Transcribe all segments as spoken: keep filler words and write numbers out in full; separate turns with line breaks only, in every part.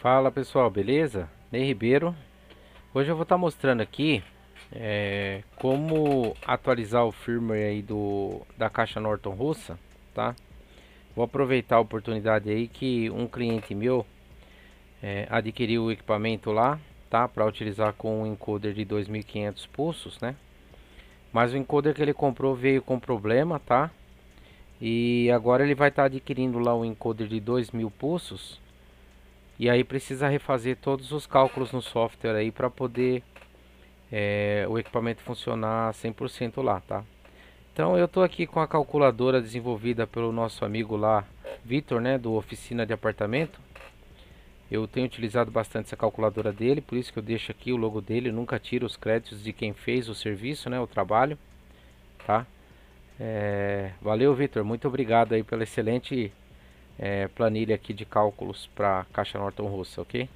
Fala pessoal, beleza? Ney Ribeiro. Hoje eu vou estar mostrando aqui é, como atualizar o firmware aí do, da caixa Norton russa, tá? Vou aproveitar a oportunidade aí que um cliente meu é, adquiriu o equipamento lá, tá? Para utilizar com um encoder de dois mil e quinhentos pulsos, né? Mas o encoder que ele comprou veio com problema, tá? E agora ele vai estar adquirindo lá um encoder de dois mil pulsos. E aí precisa refazer todos os cálculos no software aí para poder é, o equipamento funcionar cem por cento lá, tá? Então eu tô aqui com a calculadora desenvolvida pelo nosso amigo lá, Vitor, né, do Oficina de Apartamento. Eu tenho utilizado bastante essa calculadora dele, por isso que eu deixo aqui o logo dele, nunca tiro os créditos de quem fez o serviço, né, o trabalho, tá? É, valeu, Vitor, muito obrigado aí pela excelente é, planilha aqui de cálculos para caixa Norton russa, ok?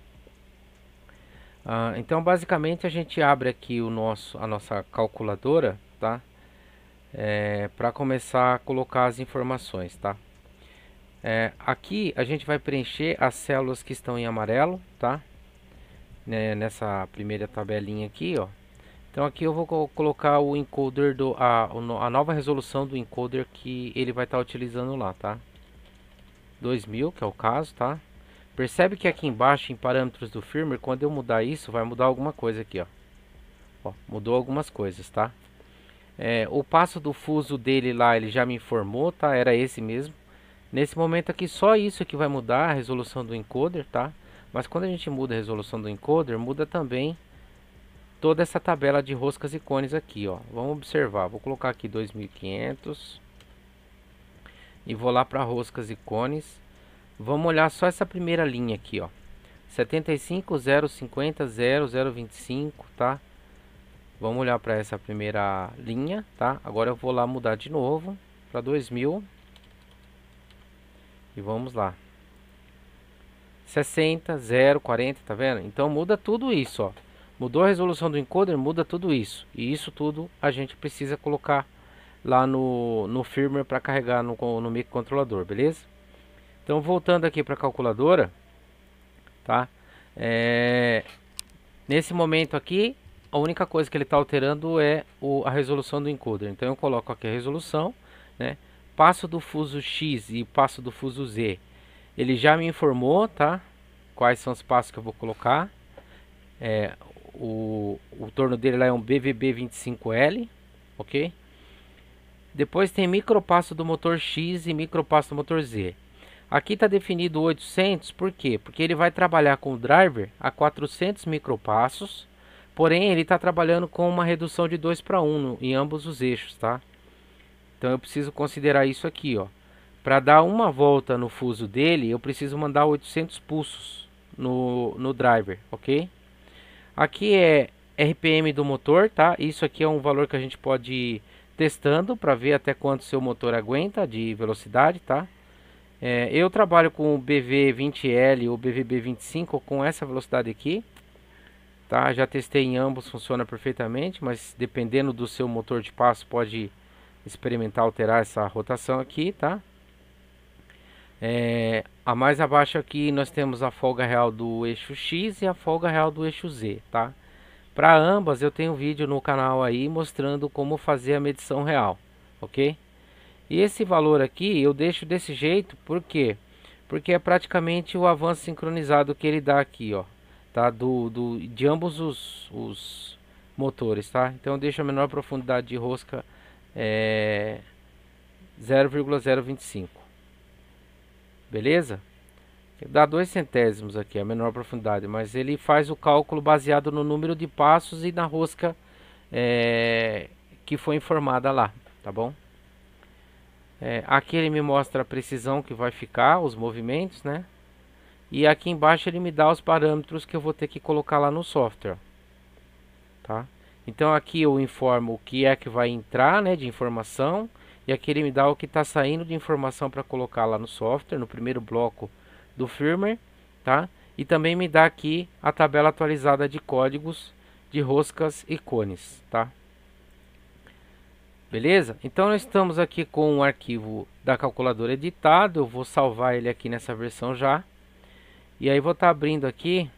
Ah, então basicamente a gente abre aqui o nosso, a nossa calculadora, tá? É, para começar a colocar as informações, tá? É, aqui a gente vai preencher as células que estão em amarelo, tá? Né, nessa primeira tabelinha aqui, ó. Então aqui eu vou co colocar o encoder do a, a nova resolução do encoder que ele vai estar utilizando lá, tá? dois mil, que é o caso, tá? Percebe que aqui embaixo em parâmetros do firmware, quando eu mudar isso, vai mudar alguma coisa aqui, ó. Ó, mudou algumas coisas, tá? É, o passo do fuso dele lá, ele já me informou, tá? Era esse mesmo. Nesse momento aqui, só isso que vai mudar a resolução do encoder, tá? Mas quando a gente muda a resolução do encoder, muda também toda essa tabela de roscas e cones aqui, ó. Vamos observar. Vou colocar aqui dois mil e quinhentos e vou lá para roscas e cones. Vamos olhar só essa primeira linha aqui, ó. setenta e cinco, zero cinquenta, zero, zero vinte e cinco, tá? Vamos olhar para essa primeira linha, tá? Agora eu vou lá mudar de novo para dois mil. E vamos lá. sessenta, zero, quarenta, tá vendo? Então muda tudo isso, ó. Mudou a resolução do encoder, muda tudo isso. E isso tudo a gente precisa colocar lá no, no firmware para carregar no, no microcontrolador, beleza? Então voltando aqui para a calculadora, tá? É, nesse momento aqui, a única coisa que ele está alterando é o, a resolução do encoder. Então eu coloco aqui a resolução, né? Passo do fuso X e passo do fuso Z. Ele já me informou, tá? Quais são os passos que eu vou colocar. É, o, o torno dele lá é um B V B vinte e cinco L, ok? Depois tem micropasso do motor X e micropasso do motor Z. Aqui está definido oitocentos, por quê? Porque ele vai trabalhar com o driver a quatrocentos micropassos, porém ele está trabalhando com uma redução de dois para um em ambos os eixos, tá? Então eu preciso considerar isso aqui, ó. Para dar uma volta no fuso dele, eu preciso mandar oitocentos pulsos no, no driver, ok? Aqui é R P M do motor, tá? Isso aqui é um valor que a gente pode ir testando para ver até quanto seu motor aguenta de velocidade, tá? É, eu trabalho com o B V vinte L ou B V B vinte e cinco com essa velocidade aqui, tá? Já testei em ambos, funciona perfeitamente, mas dependendo do seu motor de passo pode experimentar alterar essa rotação aqui, tá? É, a mais abaixo aqui nós temos a folga real do eixo X e a folga real do eixo Z, tá? Para ambas eu tenho um vídeo no canal aí mostrando como fazer a medição real, ok? E esse valor aqui eu deixo desse jeito, por quê? Porque é praticamente o avanço sincronizado que ele dá aqui, ó, tá? Do, do, de ambos os, os motores, tá? Então eu deixo a menor profundidade de rosca é, zero vírgula zero vinte e cinco. Beleza? Dá dois centésimos aqui, a menor profundidade, mas ele faz o cálculo baseado no número de passos e na rosca é, que foi informada lá, tá bom? É, aqui ele me mostra a precisão que vai ficar, os movimentos, né? E aqui embaixo ele me dá os parâmetros que eu vou ter que colocar lá no software, tá? Então aqui eu informo o que é que vai entrar, né, de informação, e aqui ele me dá o que está saindo de informação para colocar lá no software, no primeiro bloco do firmware, tá? E também me dá aqui a tabela atualizada de códigos de roscas e cones, tá? Beleza? Então nós estamos aqui com o arquivo da calculadora editado, eu vou salvar ele aqui nessa versão já. E aí vou estar abrindo aqui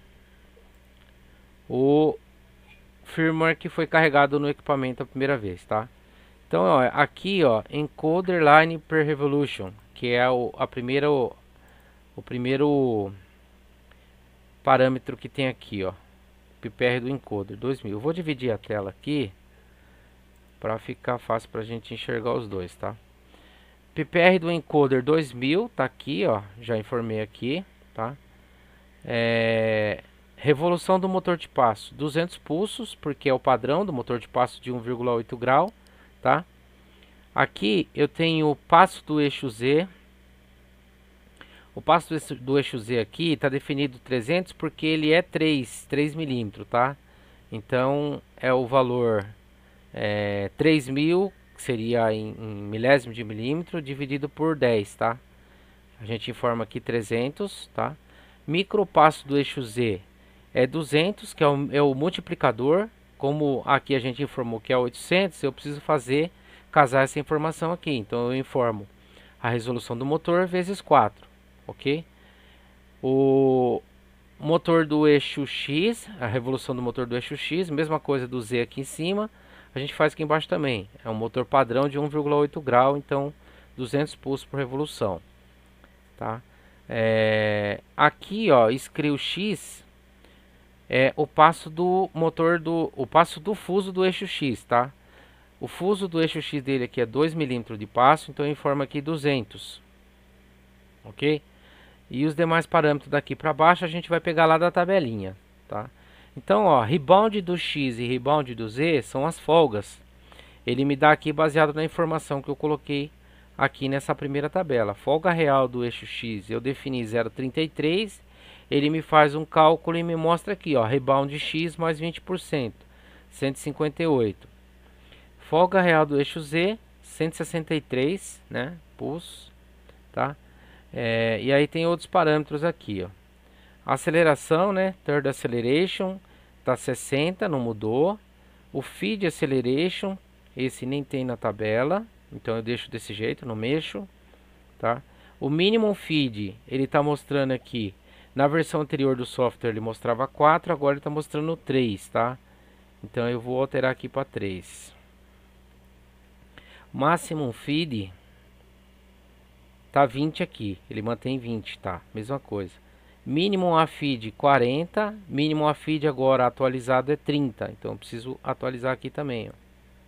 o firmware que foi carregado no equipamento a primeira vez, tá? Então, ó, aqui, ó, encoder line per revolution, que é o, a primeira, o, o primeiro parâmetro que tem aqui, ó, P P R do encoder dois mil. Eu vou dividir a tela aqui para ficar fácil para a gente enxergar os dois, tá? P P R do encoder dois mil tá aqui, ó, já informei aqui, tá? É, revolução do motor de passo duzentos pulsos, porque é o padrão do motor de passo de um vírgula oito grau, tá? Aqui eu tenho o passo do eixo Z. O passo do eixo Z aqui está definido trezentos porque ele é três milímetros, tá? Então é o valor é, três mil, que seria em, em milésimo de milímetro, dividido por dez, tá? A gente informa aqui trezentos, tá? Micro passo do eixo Z é duzentos, que é o, é o multiplicador. Como aqui a gente informou que é oitocentos, eu preciso fazer, casar essa informação aqui. Então eu informo a resolução do motor vezes quatro, ok? O motor do eixo X, a revolução do motor do eixo X, mesma coisa do Z aqui em cima, a gente faz aqui embaixo também. É um motor padrão de um vírgula oito grau, então duzentos pulsos por revolução, tá? É, aqui, ó, escrevo X é o passo do motor do o passo do fuso do eixo X, tá? O fuso do eixo X dele aqui é dois milímetros de passo, então eu informo aqui duzentos, ok? E os demais parâmetros daqui para baixo a gente vai pegar lá da tabelinha, tá? Então, ó, rebound do X e rebound do Z são as folgas. Ele me dá aqui baseado na informação que eu coloquei aqui nessa primeira tabela. Folga real do eixo X eu defini zero vírgula trinta e três. Ele me faz um cálculo e me mostra aqui, ó, rebound X mais vinte por cento, cento e cinquenta e oito. Folga real do eixo Z, cento e sessenta e três, né, pulsos, tá? É, e aí tem outros parâmetros aqui, ó. Aceleração, né, third acceleration, tá sessenta, não mudou. O feed acceleration, esse nem tem na tabela, então eu deixo desse jeito, não mexo, tá? O minimum feed, ele tá mostrando aqui, na versão anterior do software ele mostrava quatro, agora ele tá mostrando três, tá? Então eu vou alterar aqui para três. Maximum feed tá vinte aqui, ele mantém vinte, tá? Mesma coisa. Minimum a feed quarenta, minimum a feed agora atualizado é trinta, então eu preciso atualizar aqui também, ó.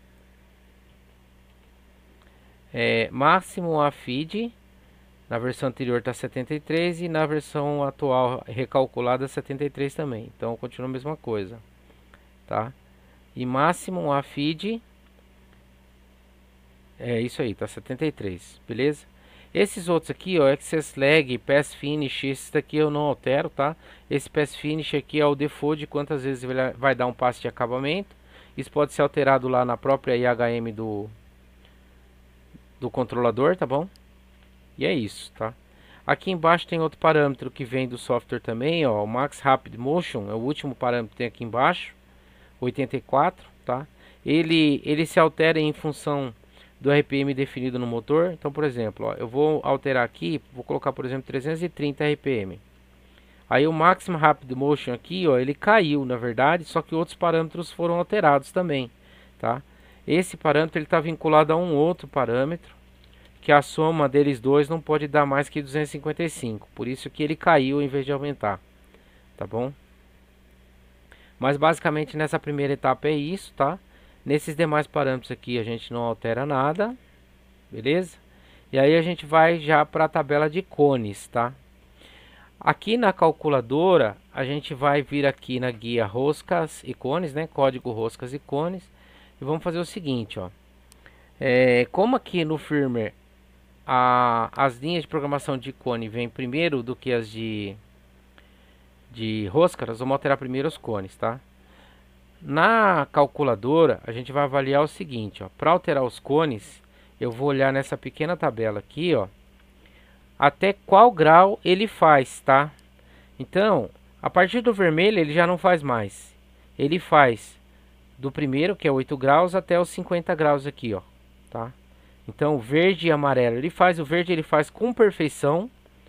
É, máximo a feed, na versão anterior está setenta e três e na versão atual recalculada setenta e três também, então continua a mesma coisa, tá? E máximo a feed é isso aí, tá setenta e três, beleza? Esses outros aqui, ó, Access Lag, Pass Finish, esses daqui eu não altero, tá? Esse Pass Finish aqui é o default de quantas vezes ele vai dar um passe de acabamento. Isso pode ser alterado lá na própria I H M do, do controlador, tá bom? E é isso, tá? Aqui embaixo tem outro parâmetro que vem do software também, ó, o Max Rapid Motion, é o último parâmetro que tem aqui embaixo, oitenta e quatro, tá? Ele, ele se altera em função do R P M definido no motor. Então, por exemplo, ó, eu vou alterar aqui, vou colocar, por exemplo, trezentos e trinta R P M. Aí o Maximum Rapid Motion aqui, ó, ele caiu, na verdade, só que outros parâmetros foram alterados também, tá? Esse parâmetro ele está vinculado a um outro parâmetro, que a soma deles dois não pode dar mais que duzentos e cinquenta e cinco, por isso que ele caiu em vez de aumentar, tá bom? Mas basicamente nessa primeira etapa é isso, tá? Nesses demais parâmetros aqui a gente não altera nada, beleza? E aí a gente vai já para a tabela de cones, tá? Aqui na calculadora a gente vai vir aqui na guia roscas e cones, né? Código roscas e cones. E vamos fazer o seguinte, ó. É, como aqui no firmware a, as linhas de programação de cone vêm primeiro do que as de, de rosca, nós vamos alterar primeiro os cones, tá? Na calculadora, a gente vai avaliar o seguinte, ó, para alterar os cones, eu vou olhar nessa pequena tabela aqui, ó, até qual grau ele faz, tá? Então, a partir do vermelho ele já não faz mais. Ele faz do primeiro, que é oito graus, até os cinquenta graus aqui, ó, tá? Então, verde e amarelo ele faz, o verde ele faz com perfeição,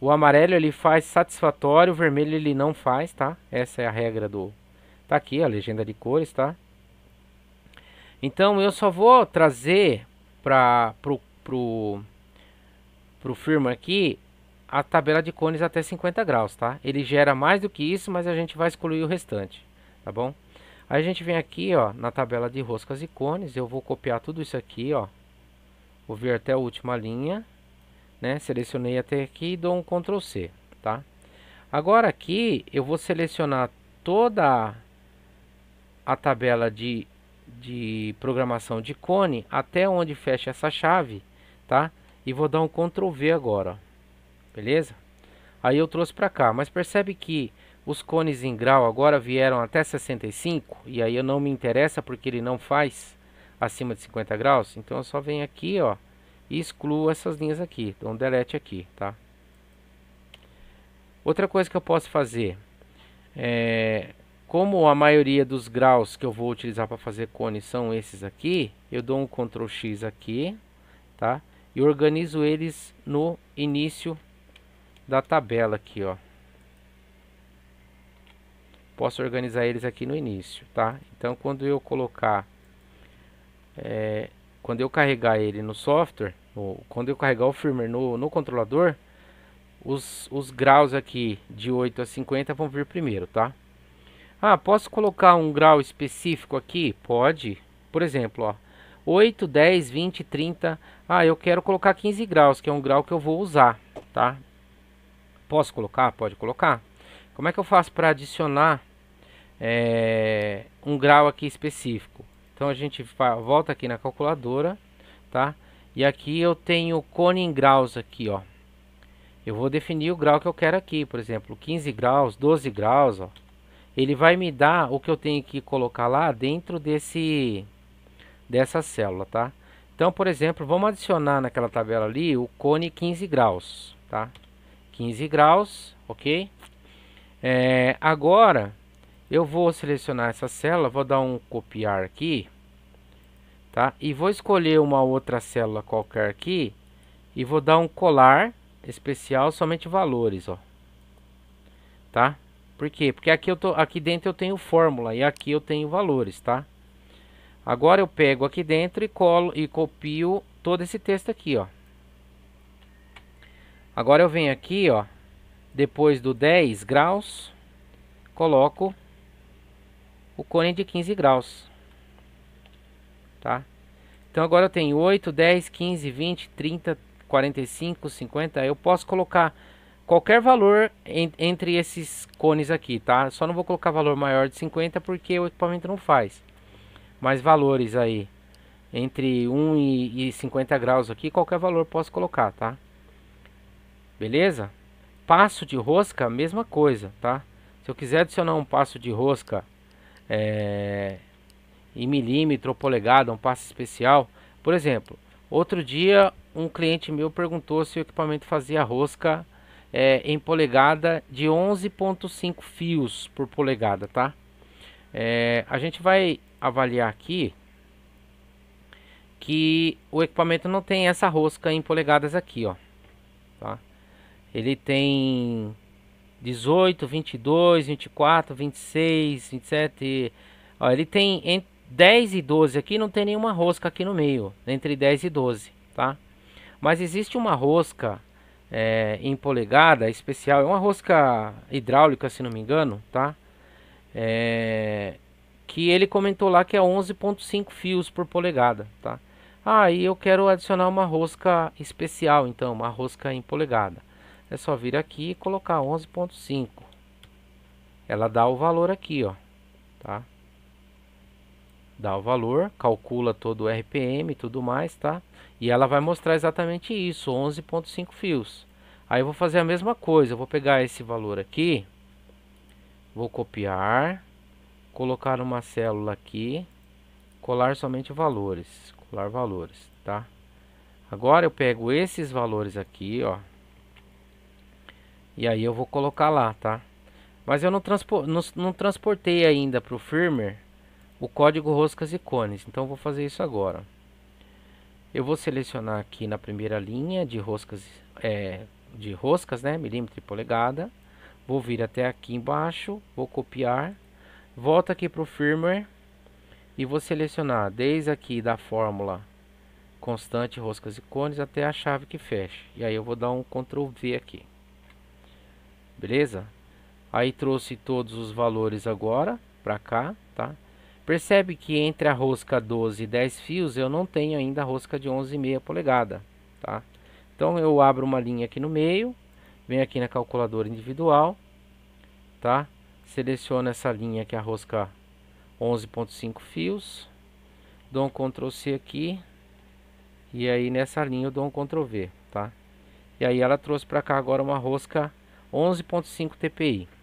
O amarelo ele faz satisfatório, o vermelho ele não faz, tá? Essa é a regra do... Tá aqui a legenda de cores, tá? Então eu só vou trazer para pro, pro, pro firmware aqui a tabela de cones até cinquenta graus, tá? Ele gera mais do que isso, mas a gente vai excluir o restante, tá bom? Aí a gente vem aqui, ó, na tabela de roscas e cones, eu vou copiar tudo isso aqui, ó. Vou vir até a última linha, né? Selecionei até aqui e dou um control C, tá? Agora aqui eu vou selecionar toda a tabela de, de programação de cone até onde fecha essa chave, tá? E vou dar um control V agora, ó. Beleza? Aí eu trouxe para cá, mas percebe que os cones em grau agora vieram até sessenta e cinco, e aí eu não me interessa porque ele não faz acima de cinquenta graus, então eu só venho aqui, ó, e excluo essas linhas aqui, dou um delete aqui, tá? Outra coisa que eu posso fazer, é, como a maioria dos graus que eu vou utilizar para fazer cone são esses aqui, eu dou um control X aqui, tá? E organizo eles no início da tabela aqui, ó. Posso organizar eles aqui no início, tá? Então, quando eu colocar, é, quando eu carregar ele no software, no, quando eu carregar o firmware no, no controlador, os, os graus aqui de oito a cinquenta vão vir primeiro, tá? Ah, posso colocar um grau específico aqui? Pode. Por exemplo, ó, oito, dez, vinte, trinta. Ah, eu quero colocar quinze graus, que é um grau que eu vou usar, tá? Posso colocar? Pode colocar. Como é que eu faço para adicionar é, um grau aqui específico? Então a gente volta aqui na calculadora, tá? E aqui eu tenho cone em graus aqui, ó. Eu vou definir o grau que eu quero aqui, por exemplo, quinze graus, doze graus, ó. Ele vai me dar o que eu tenho que colocar lá dentro desse dessa célula, tá? Então, por exemplo, vamos adicionar naquela tabela ali o cone quinze graus, tá? quinze graus, ok? É, agora eu vou selecionar essa célula, vou dar um copiar aqui, tá? E vou escolher uma outra célula qualquer aqui e vou dar um colar especial somente valores, ó, tá? Por quê? Porque aqui eu tô, aqui dentro eu tenho fórmula e aqui eu tenho valores, tá? Agora eu pego aqui dentro e colo e copio todo esse texto aqui, ó. Agora eu venho aqui, ó, depois do dez graus, coloco o cone de quinze graus, tá? Então agora eu tenho oito, dez, quinze, vinte, trinta, quarenta e cinco, cinquenta. Eu posso colocar qualquer valor en, entre esses cones aqui, tá? Só não vou colocar valor maior de cinquenta porque o equipamento não faz. Mas valores aí entre um e cinquenta graus aqui, qualquer valor posso colocar, tá? Beleza? Passo de rosca, mesma coisa, tá? Se eu quiser adicionar um passo de rosca é, em milímetro ou polegada, um passo especial, por exemplo, outro dia um cliente meu perguntou se o equipamento fazia rosca é, em polegada de onze ponto cinco fios por polegada, tá? É, a gente vai avaliar aqui que o equipamento não tem essa rosca em polegadas aqui, ó, tá? Ele tem dezoito, vinte e dois, vinte e quatro, vinte e seis, vinte e sete, ó, ele tem entre dez e doze aqui, não tem nenhuma rosca aqui no meio, entre dez e doze, tá? Mas existe uma rosca é, em polegada especial, é uma rosca hidráulica, se não me engano, tá? É, que ele comentou lá que é onze ponto cinco fios por polegada, tá? Ah, e eu quero adicionar uma rosca especial, então, uma rosca em polegada. É só vir aqui e colocar onze ponto cinco. Ela dá o valor aqui, ó, tá? Dá o valor, calcula todo o R P M e tudo mais, tá? E ela vai mostrar exatamente isso, onze ponto cinco fios. Aí eu vou fazer a mesma coisa, eu vou pegar esse valor aqui, vou copiar, colocar uma célula aqui, colar somente valores, colar valores, tá? Agora eu pego esses valores aqui, ó, e aí eu vou colocar lá, tá? Mas eu não, transpo não, não transportei ainda para o firmware o código roscas e cones, então eu vou fazer isso agora. Eu vou selecionar aqui na primeira linha de roscas, é, de roscas, né? Milímetro e polegada. Vou vir até aqui embaixo, vou copiar, volto aqui para o firmware e vou selecionar desde aqui da fórmula constante, roscas e cones até a chave que fecha. E aí eu vou dar um control V aqui. Beleza? Aí trouxe todos os valores agora para cá, tá? Percebe que entre a rosca doze e dez fios eu não tenho ainda a rosca de onze vírgula cinco polegada, tá? Então eu abro uma linha aqui no meio, venho aqui na calculadora individual, tá? Seleciono essa linha que é a rosca onze vírgula cinco fios, dou um control C aqui, e aí nessa linha eu dou um control V, tá? E aí ela trouxe para cá agora uma rosca onze vírgula cinco T P I.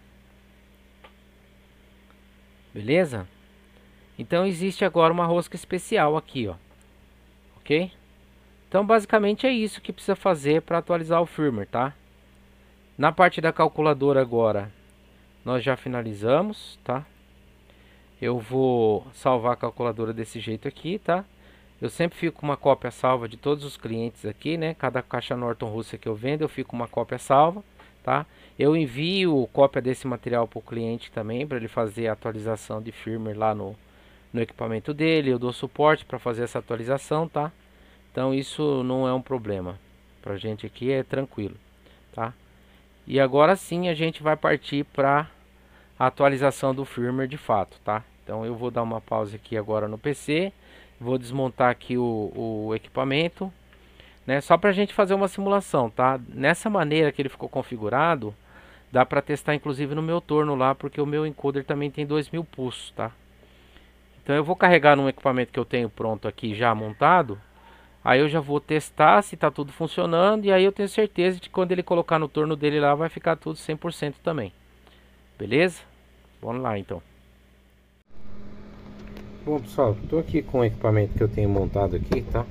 Beleza? Então existe agora uma rosca especial aqui, ó. Ok? Então basicamente é isso que precisa fazer para atualizar o firmware, tá? Na parte da calculadora agora, nós já finalizamos, tá? Eu vou salvar a calculadora desse jeito aqui, tá? Eu sempre fico com uma cópia salva de todos os clientes aqui, né? Cada caixa Norton Rússia que eu vendo, eu fico com uma cópia salva, tá? Eu envio cópia desse material para o cliente também, para ele fazer a atualização de firmware lá no, no equipamento dele. Eu dou suporte para fazer essa atualização, tá? Então isso não é um problema. Pra gente aqui é tranquilo, tá? E agora sim a gente vai partir para a atualização do firmware de fato, tá? Então eu vou dar uma pausa aqui agora no P C, vou desmontar aqui o, o equipamento, né? Só para a gente fazer uma simulação, tá? Nessa maneira que ele ficou configurado, dá para testar inclusive no meu torno lá, porque o meu encoder também tem dois mil pulsos, tá? Então eu vou carregar num equipamento que eu tenho pronto aqui já montado. Aí eu já vou testar se está tudo funcionando, e aí eu tenho certeza de que quando ele colocar no torno dele lá vai ficar tudo cem por cento também. Beleza? Vamos lá então. Bom pessoal, estou aqui com o equipamento que eu tenho montado aqui, tá?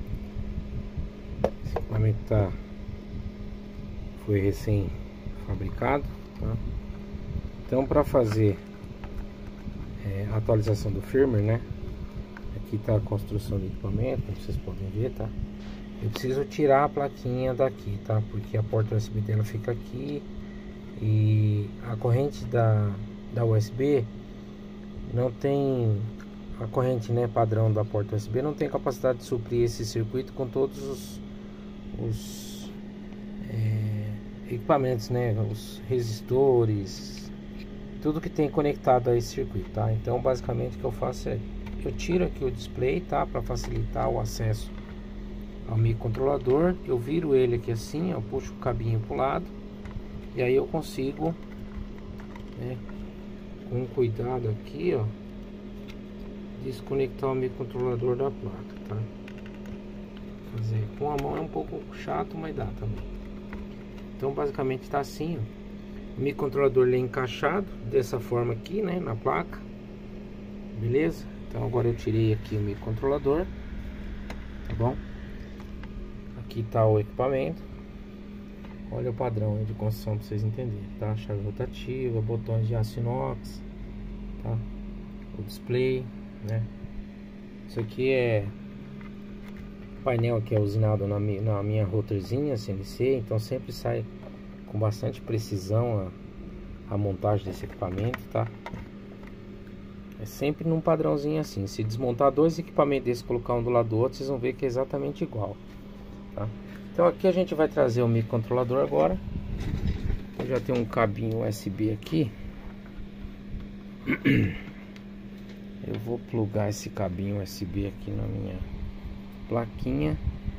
Esse equipamento tá, foi recém fabricado, tá? Então para fazer é, a atualização do firmware, né? Aqui está a construção do equipamento, como vocês podem ver, tá? Eu preciso tirar a plaquinha daqui, tá? Porque a porta U S B dela fica aqui e a corrente da, da U S B não tem, a corrente, né, padrão da porta U S B não tem capacidade de suprir esse circuito com todos os, os é, equipamentos, né? Os resistores, tudo que tem conectado a esse circuito, tá? Então basicamente o que eu faço é eu tiro aqui o display, tá? Para facilitar o acesso ao microcontrolador. Eu viro ele aqui assim, eu puxo o cabinho pro lado. E aí eu consigo, né, com cuidado aqui, ó, desconectar o microcontrolador da placa, tá? Fazer com a mão é um pouco chato, mas dá também. Então basicamente está assim, ó. O microcontrolador ele é encaixado dessa forma aqui, né, na placa. Beleza? Então agora eu tirei aqui o microcontrolador, tá bom? Aqui está o equipamento. Olha o padrão de construção para vocês entenderem, tá? Chave rotativa, botões de aço inox, tá? O display, né? Isso aqui é painel que é usinado na, mi na minha routerzinha C N C, então sempre sai com bastante precisão a, a montagem desse equipamento, tá? É sempre num padrãozinho assim. Se desmontar dois equipamentos desses e colocar um do lado do outro, vocês vão ver que é exatamente igual, tá? Então aqui a gente vai trazer o microcontrolador agora. Eu já tenho um cabinho U S B aqui. Eu vou plugar esse cabinho U S B aqui na minha plaquinha.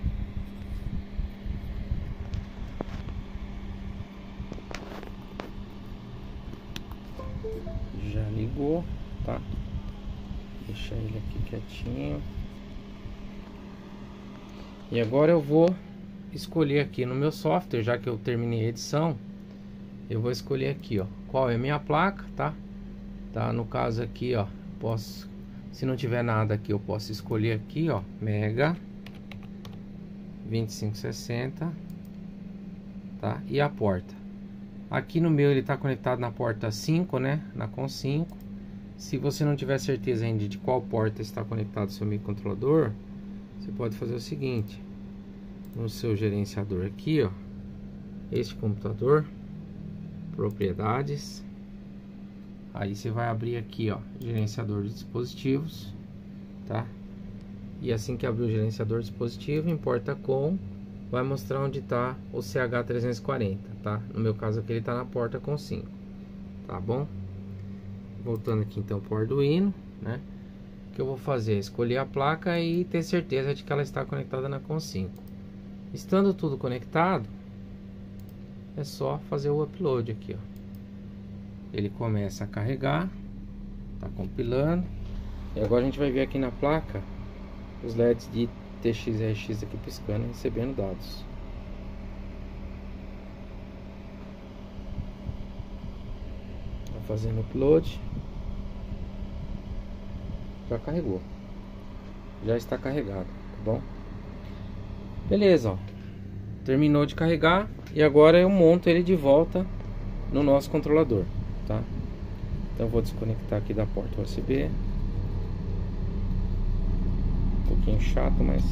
Já ligou, tá? Deixa ele aqui quietinho. E agora eu vou escolher aqui no meu software, já que eu terminei a edição, eu vou escolher aqui, ó, qual é a minha placa, tá? Tá, no caso aqui, ó, posso, se não tiver nada aqui, eu posso escolher aqui, ó, Mega vinte e cinco sessenta, tá? E a porta. Aqui no meu ele tá conectado na porta cinco, né? Na com cinco. Se você não tiver certeza ainda de qual porta está conectado o seu microcontrolador, você pode fazer o seguinte: no seu gerenciador aqui, ó, este computador, propriedades, aí você vai abrir aqui, ó, gerenciador de dispositivos, tá? E assim que abrir o gerenciador de dispositivo, importa com, vai mostrar onde está o C H trezentos e quarenta, tá? No meu caso aqui ele está na porta com cinco, tá bom? Voltando aqui então para o Arduino, né? O que eu vou fazer é escolher a placa e ter certeza de que ela está conectada na com cinco. Estando tudo conectado, é só fazer o upload aqui, ó. Ele começa a carregar, tá compilando. E agora a gente vai ver aqui na placa os L E Ds de T X R X aqui piscando e recebendo dados. Tá fazendo upload. Já carregou. Já está carregado, tá bom? Beleza, ó. Terminou de carregar e agora eu monto ele de volta no nosso controlador, tá? Então eu vou desconectar aqui da porta U S B. Um pouquinho chato, mas...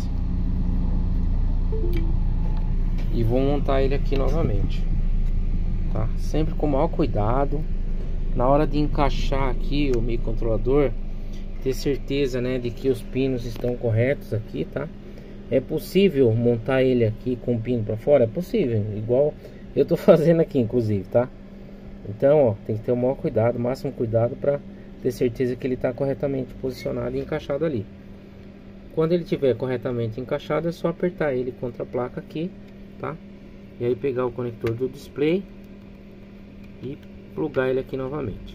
E vou montar ele aqui novamente, tá? Sempre com o maior cuidado. Na hora de encaixar aqui o microcontrolador, ter certeza, né, de que os pinos estão corretos aqui, tá? É possível montar ele aqui com o pino para fora? É possível, igual eu tô fazendo aqui, inclusive, tá? Então, ó, tem que ter o maior cuidado, o máximo cuidado para ter certeza que ele está corretamente posicionado e encaixado ali. Quando ele estiver corretamente encaixado, é só apertar ele contra a placa aqui, tá? E aí pegar o conector do display e plugar ele aqui novamente.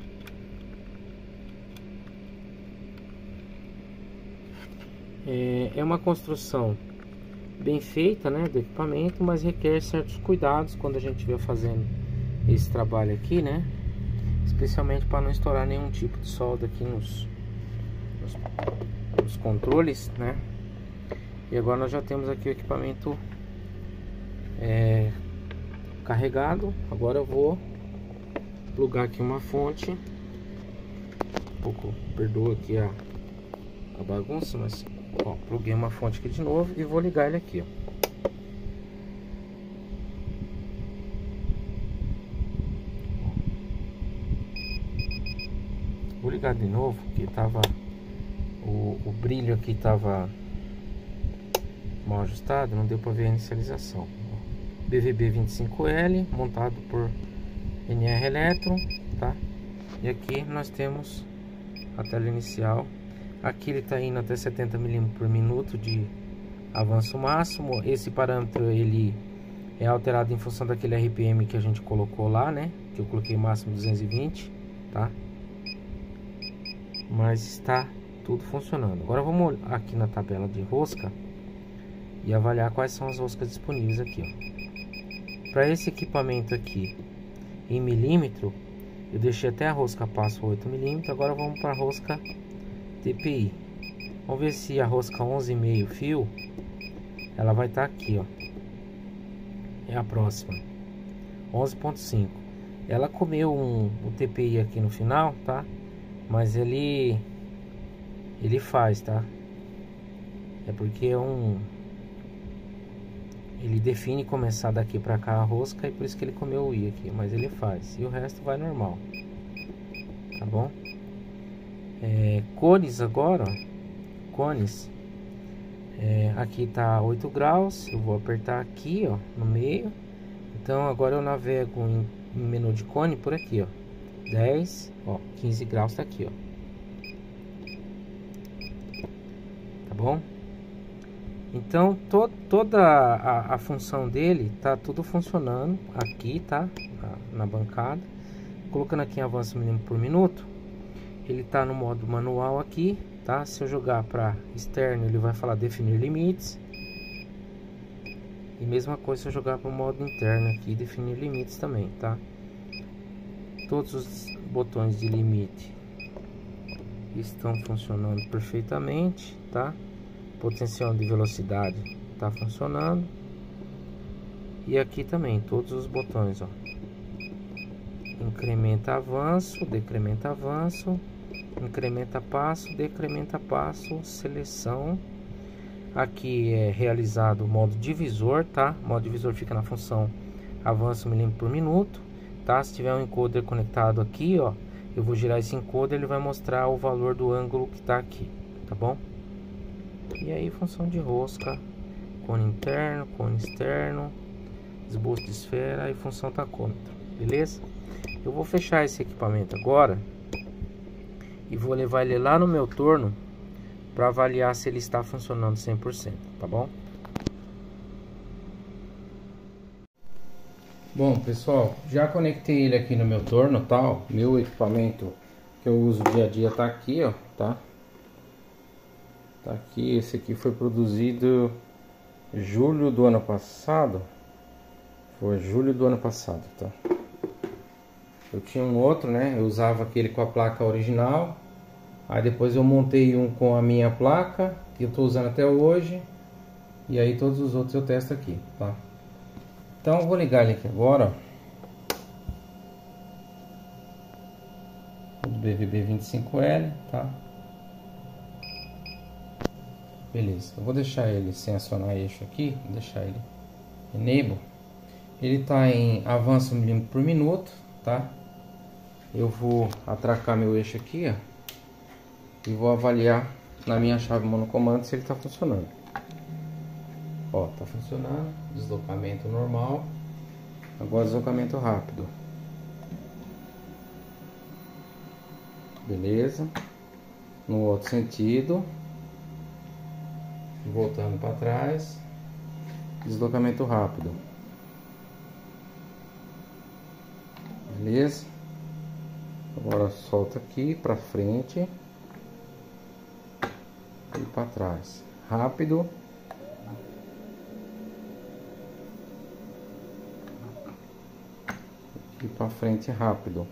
É uma construção bem feita, né, do equipamento, mas requer certos cuidados quando a gente estiver fazendo esse trabalho aqui, né? Especialmente para não estourar nenhum tipo de solda aqui nos, nos, nos controles, né? E agora nós já temos aqui o equipamento é, carregado. Agora eu vou plugar aqui uma fonte. Um pouco, perdoa aqui a, a bagunça, mas... Ó, pluguei uma fonte aqui de novo e vou ligar ele aqui, ó. Vou ligar de novo, porque tava o, o brilho aqui tava mal ajustado, não deu para ver a inicialização. B V B vinte e cinco L montado por N R Electron, tá? E aqui nós temos a tela inicial. Aqui ele está indo até setenta milímetros por minuto de avanço máximo. Esse parâmetro ele é alterado em função daquele R P M que a gente colocou lá, né? Que eu coloquei máximo duzentos e vinte, tá? Mas está tudo funcionando. Agora vamos aqui na tabela de rosca e avaliar quais são as roscas disponíveis aqui, ó. Para esse equipamento aqui em milímetro, eu deixei até a rosca passo oito milímetros. Agora vamos para a rosca T P I. Vamos ver se a rosca onze vírgula cinco fio, ela vai estar tá aqui, ó. É a próxima, onze ponto cinco. Ela comeu um, o T P I aqui no final, tá? Mas ele ele faz, tá? É porque é um ele define começar daqui pra cá a rosca, e por isso que ele comeu o I aqui, mas ele faz. E o resto vai normal, tá bom? É, cores agora, ó, cones, é, aqui tá oito graus, eu vou apertar aqui, ó, no meio. Então agora eu navego em, em menu de cone por aqui, ó, dez, ó, quinze graus tá aqui, ó, tá bom? Então to, toda a, a função dele tá tudo funcionando aqui, tá, na, na bancada. Colocando aqui em avanço milímetro por minuto, ele está no modo manual aqui, tá? Se eu jogar para externo, ele vai falar definir limites. E mesma coisa se eu jogar para o modo interno aqui, definir limites também, tá? Todos os botões de limite estão funcionando perfeitamente, tá? Potencial de velocidade está funcionando. E aqui também, todos os botões, ó. Incrementa avanço, decrementa avanço, incrementa passo, decrementa passo, seleção. Aqui é realizado o modo divisor, tá? O modo divisor fica na função avança um milímetro por minuto, tá? Se tiver um encoder conectado aqui, ó, eu vou girar esse encoder, ele vai mostrar o valor do ângulo que tá aqui, tá bom? E aí, função de rosca, cone interno, cone externo, esboço de esfera e função tacômetro, beleza? Eu vou fechar esse equipamento agora e vou levar ele lá no meu torno para avaliar se ele está funcionando cem por cento, tá bom? Bom, pessoal, já conectei ele aqui no meu torno, tal. Tá? Meu equipamento que eu uso dia a dia tá aqui, ó, tá? Tá aqui, esse aqui foi produzido julho do ano passado. Foi julho do ano passado, tá? Eu tinha um outro, né? Eu usava aquele com a placa original. Aí depois eu montei um com a minha placa, que eu tô usando até hoje. E aí todos os outros eu testo aqui, tá? Então eu vou ligar ele aqui agora, ó. B V B vinte e cinco L, tá? Beleza, eu vou deixar ele sem acionar eixo aqui, vou deixar ele enable. Ele tá em avanço milímetro por minuto, tá? Eu vou atracar meu eixo aqui, ó, e vou avaliar na minha chave monocomando se ele tá funcionando. Ó, tá funcionando, deslocamento normal, agora deslocamento rápido. Beleza. No outro sentido, voltando para trás, deslocamento rápido. Beleza. Agora solta aqui para frente e para trás, rápido. E para frente rápido.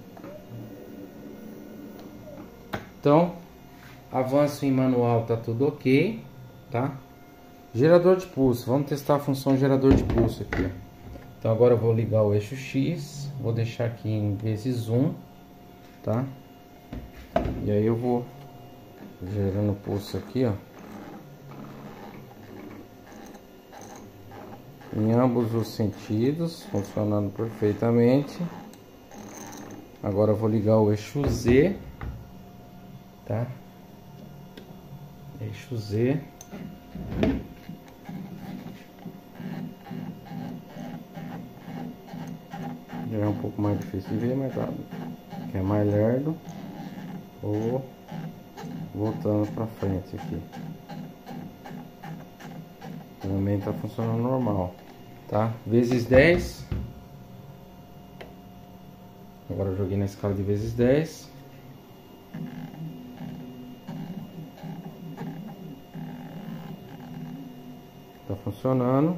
Então, avanço em manual tá tudo ok, tá? Gerador de pulso, vamos testar a função gerador de pulso aqui. Então agora eu vou ligar o eixo X, vou deixar aqui em vezes um, tá? E aí eu vou gerando pulso aqui, ó, em ambos os sentidos, funcionando perfeitamente. Agora eu vou ligar o eixo Z, tá? Eixo Z. Já é um pouco mais difícil de ver, mas tá, que é mais lerdo. Ou voltando para frente aqui. Também tá funcionando normal, tá? Vezes dez. Agora eu joguei na escala de vezes dez. Tá funcionando.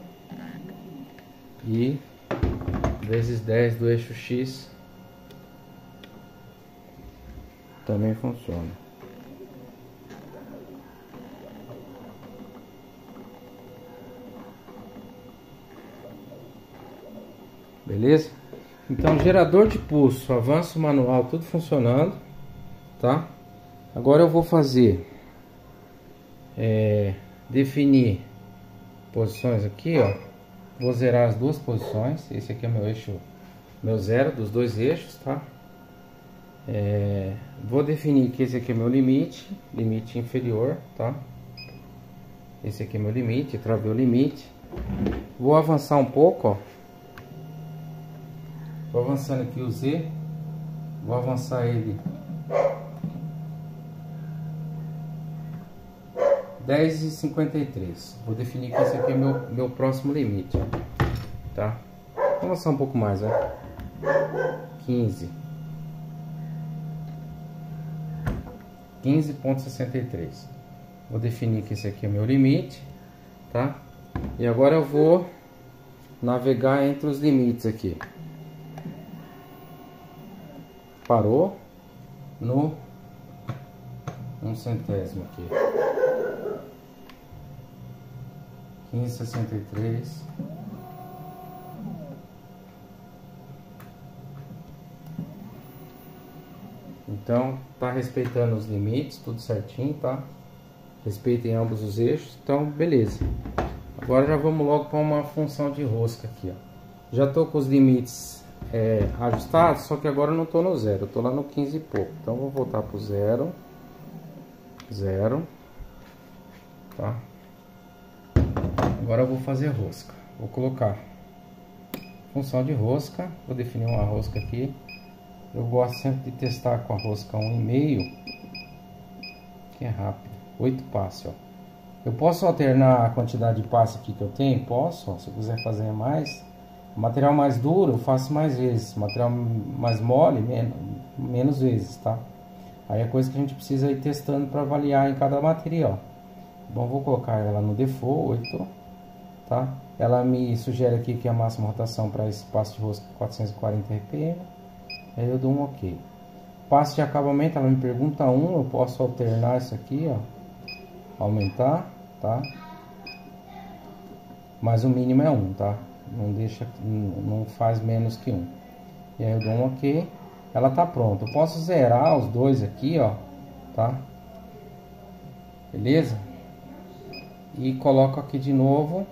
E vezes dez do eixo X também funciona. Beleza? Então, gerador de pulso, avanço manual, tudo funcionando, tá? Agora eu vou fazer é, definir posições aqui, ó. Vou zerar as duas posições. Esse aqui é meu eixo, meu zero dos dois eixos, tá? É, vou definir que esse aqui é meu limite, limite inferior, tá? Esse aqui é meu limite, travei o limite. Vou avançar um pouco, ó. Vou avançando aqui o Z, vou avançar ele dez e cinquenta e três. Vou definir que esse aqui é meu, meu próximo limite, tá? Vou avançar um pouco mais, ó. quinze. quinze ponto sessenta e três. Vou definir que esse aqui é meu limite, tá? E agora eu vou navegar entre os limites aqui. Parou no um centésimo aqui. quinze e sessenta e três. Então, tá respeitando os limites, tudo certinho, tá? Respeitem ambos os eixos, então beleza. Agora já vamos logo para uma função de rosca aqui, ó. Já tô com os limites é, ajustados, só que agora eu não tô no zero, eu tô lá no quinze e pouco. Então vou voltar pro zero, zero, tá? Agora eu vou fazer rosca. Vou colocar função de rosca, vou definir uma rosca aqui. Eu gosto sempre de testar com a rosca um e meio, que é rápido, oito passes, ó. Eu posso alternar a quantidade de passes aqui que eu tenho? Posso, ó, se eu quiser fazer mais. Material mais duro eu faço mais vezes, material mais mole menos, menos vezes, tá? Aí é coisa que a gente precisa ir testando para avaliar em cada material. Bom, vou colocar ela no default oito, tá? Ela me sugere aqui que a máxima rotação para esse passo de rosca é quatrocentos e quarenta R P M. Aí eu dou um OK. Passo de acabamento, ela me pergunta um, eu posso alternar isso aqui, ó, aumentar, tá? Mas o mínimo é um, tá? Não deixa, não faz menos que um. E aí eu dou um OK. Ela tá pronta. Eu posso zerar os dois aqui, ó, tá? Beleza? E coloco aqui de novo,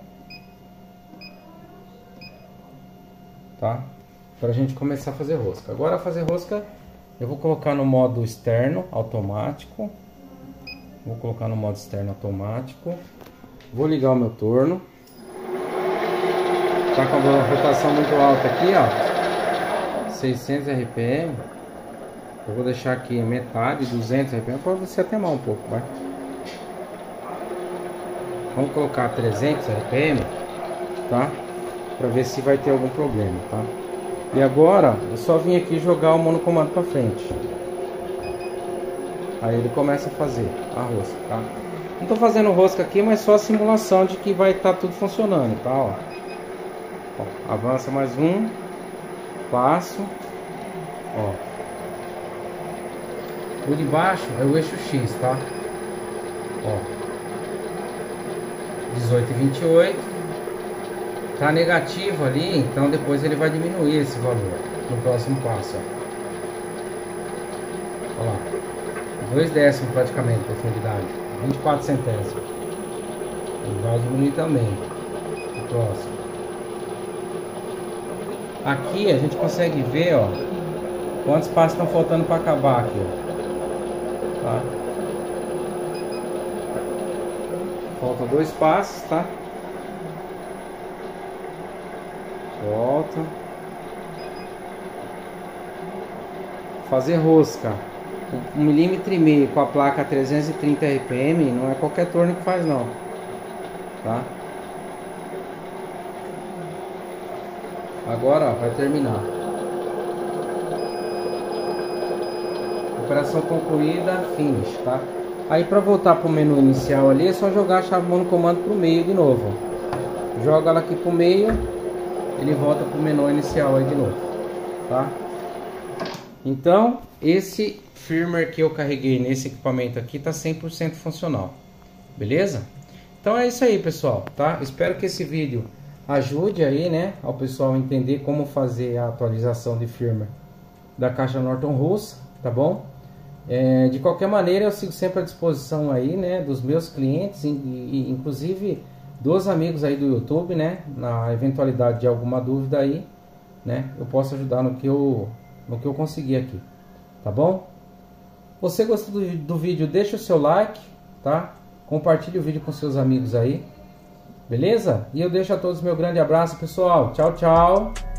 tá? Pra gente começar a fazer rosca. Agora fazer rosca eu vou colocar no modo externo automático. Vou colocar no modo externo automático. Vou ligar o meu torno. Tá com a rotação muito alta aqui, ó, seiscentos R P M. Eu vou deixar aqui metade, duzentos R P M. Pode ser até mais um pouco, vai. Vamos colocar trezentos R P M, tá? Pra ver se vai ter algum problema, tá? E agora eu só vim aqui jogar o monocomando pra frente. Aí ele começa a fazer a rosca, tá? Não tô fazendo rosca aqui, mas só a simulação de que vai estar tudo funcionando, tá? Ó. Ó, avança mais um passo, ó. O de baixo é o eixo X, tá? Ó, dezoito e vinte e oito, tá negativo ali, então depois ele vai diminuir esse valor no próximo passo, ó. Olha lá, dois décimos praticamente de profundidade, vinte e quatro centésimos. Ele vai diminuir também no próximo. Aqui a gente consegue ver, ó, quantos passos estão faltando para acabar aqui, ó, tá? Faltam dois passos, tá? Volta. Fazer rosca um milímetro e meio com a placa trezentos e trinta R P M não é qualquer torno que faz, não, tá? Agora, ó, vai terminar. Operação concluída, finish, tá? Aí para voltar para o menu inicial ali, é só jogar a chave monocomando para o meio de novo. Joga ela aqui para o meio, ele volta para o menu inicial aí de novo, tá? Então, esse firmware que eu carreguei nesse equipamento aqui tá cem por cento funcional. Beleza? Então é isso aí, pessoal, tá? Espero que esse vídeo ajude aí, né, ao pessoal entender como fazer a atualização de firmware da caixa Norton russa, tá bom? É, de qualquer maneira, eu sigo sempre à disposição aí, né, dos meus clientes e, e inclusive dos amigos aí do YouTube, né, na eventualidade de alguma dúvida aí, né, eu posso ajudar no que eu, no que eu conseguir aqui, tá bom? Você gostou do, do vídeo, deixa o seu like, tá? Compartilhe o vídeo com seus amigos aí. Beleza? E eu deixo a todos meu grande abraço, pessoal. Tchau, tchau.